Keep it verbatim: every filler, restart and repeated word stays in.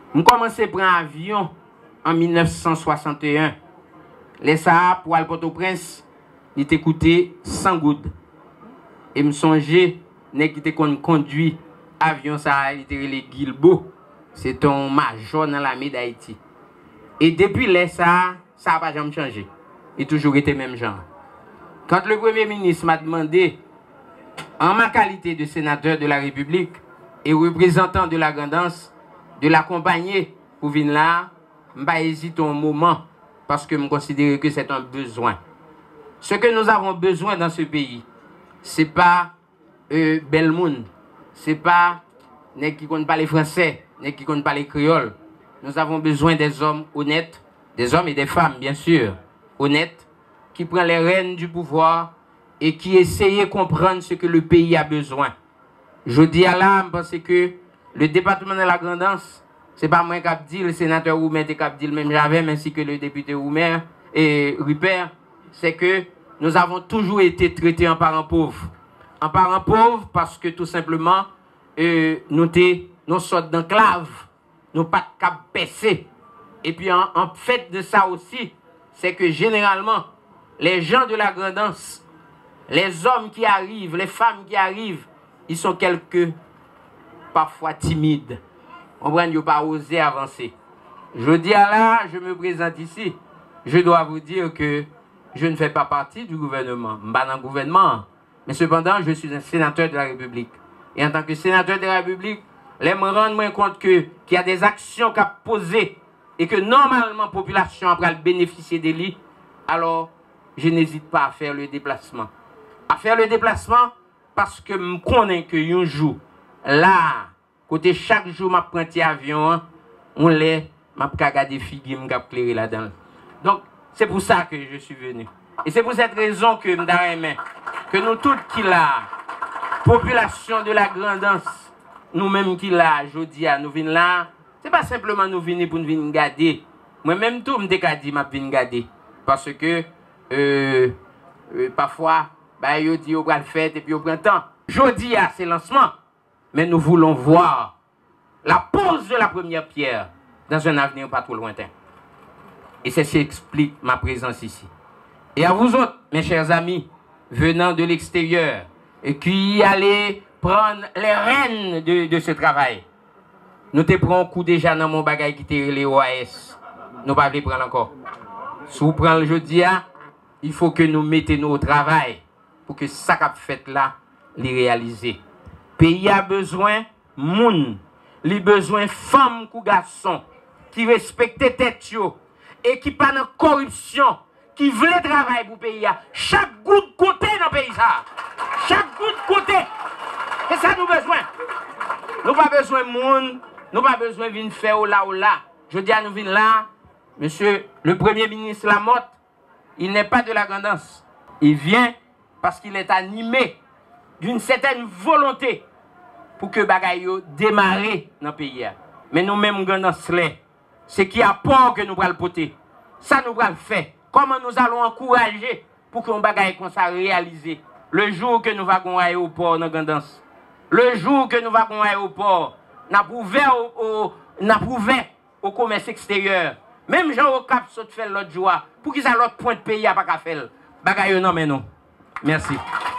Je commencé à prendre un avion en mille neuf cent soixante et un. Les Sahara pour aller Port-au-Prince, il était coûté cent gouttes. Et me songeais, n'est qui était conduit avion ça, il était les Guilbeault. C'est un major dans l'armée d'Haïti. Et depuis là, ça, ça n'a pas jamais changé. Il a toujours été même genre. Quand le Premier ministre m'a demandé, en ma qualité de sénateur de la République et représentant de la Grandance, de l'accompagner pour venir là, je n'ai pas hésité un moment parce que je considère que c'est un besoin. Ce que nous avons besoin dans ce pays, ce n'est pas euh, bel monde, ce n'est pas les qui ne connaissent pas les Français, les qui ne connaissent pas les créoles. Nous avons besoin des hommes honnêtes, des hommes et des femmes, bien sûr, honnêtes, qui prennent les rênes du pouvoir et qui essayent de comprendre ce que le pays a besoin. Je dis à l'âme parce que le département de la Grandance, ce n'est pas moi qui ai dit, le sénateur Roumer qui a dit le même j'avais, ainsi que le député Roumer et Rupert, c'est que nous avons toujours été traités en parents pauvres. En parents pauvres parce que tout simplement, euh, nous, nous sortes d'enclave, nous pas de cap baisser. Et puis en, en fait de ça aussi, c'est que généralement, les gens de la Grandance, les hommes qui arrivent, les femmes qui arrivent, ils sont quelques parfois timides. On ne pas oser avancer. Je dis à là, je me présente ici. Je dois vous dire que je ne fais pas partie du gouvernement. Je ne suis pas dans le gouvernement. Mais cependant, je suis un sénateur de la République. Et en tant que sénateur de la République, je me rends compte qu'il y a des actions qui sont posées et que normalement la population a bénéficier de lui. Alors, je n'hésite pas à faire le déplacement. À faire le déplacement parce que je connais que un jour, là, côté chaque jour, je prends un avion, on l'est, je regarde des figues, je vais là-dedans. Donc, c'est pour ça que je suis venu. Et c'est pour cette raison que je que nous tous qui la population de la Grandance, nous-mêmes qui la, je dis à nous venir là, c'est pas simplement nous venir pour nous venir garder. Moi-même, tout, je me dis que je venir garder. Parce que, euh, euh, parfois, bah, yo dit au le fête et puis au printemps. Jeudi à ces lancements, mais nous voulons voir la pose de la première pierre dans un avenir pas trop lointain. Et c'est ce qui explique ma présence ici. Et à vous autres, mes chers amis, venant de l'extérieur, et qui allez prendre les rênes de, de ce travail, nous te prenons un coup déjà dans mon bagage qui était les O A S. Nous ne pouvons pas prendre encore. Si vous prenez le jeudi, il faut que nous mettions au travail pour que ça qu'a fait là, les réaliser. Le pays a besoin de monde, il a besoin de femmes ou garçons qui respectent tête et qui pas de corruption, qui veulent travailler pour le pays. Chaque goutte côté dans le pays. Chaque goutte côté. Et ça nous besoin. Nous pas besoin de monde, nous pas besoin de venir faire là ou là. Je dis à nous venir là, monsieur le Premier ministre Lamotte, il n'est pas de la Grandance. Il vient parce qu'il est animé d'une certaine volonté pour que bagaille démarrer dans le pays. Mais nous-mêmes, Grandance, c'est qui a peur que nous allons le porter. Ça nous allons le faire. Comment nous allons encourager pour qu'on bagaille qu'on ça réaliser. Le jour que nous allons à l'aéroport dans Grandance, le jour que nous allons à l'aéroport, nous avons ouvert au, ouvert au commerce extérieur. Même Jean au Cap saute fait l'autre jour pour qu'ils aient l'autre point de pays à pas faire. Bagaille non mais non. Merci.